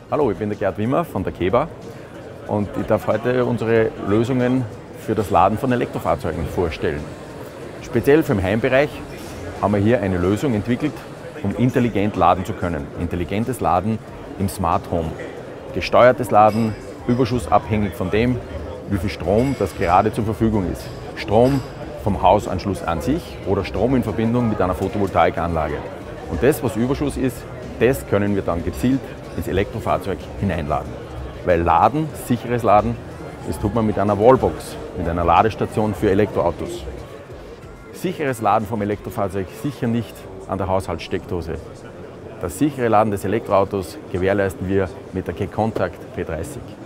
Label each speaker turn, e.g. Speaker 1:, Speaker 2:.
Speaker 1: Hallo, ich bin der Gerd Wimmer von der KEBA und ich darf heute unsere Lösungen für das Laden von Elektrofahrzeugen vorstellen. Speziell für den Heimbereich haben wir hier eine Lösung entwickelt, um intelligent laden zu können. Intelligentes Laden im Smart Home. Gesteuertes Laden, überschussabhängig von dem, wie viel Strom das gerade zur Verfügung ist. Strom vom Hausanschluss an sich oder Strom in Verbindung mit einer Photovoltaikanlage. Und das, was Überschuss ist, das können wir dann gezielt ins Elektrofahrzeug hineinladen. Weil Laden, sicheres Laden, das tut man mit einer Wallbox, mit einer Ladestation für Elektroautos. Sicheres Laden vom Elektrofahrzeug sicher nicht an der Haushaltssteckdose. Das sichere Laden des Elektroautos gewährleisten wir mit der K-Contact P30.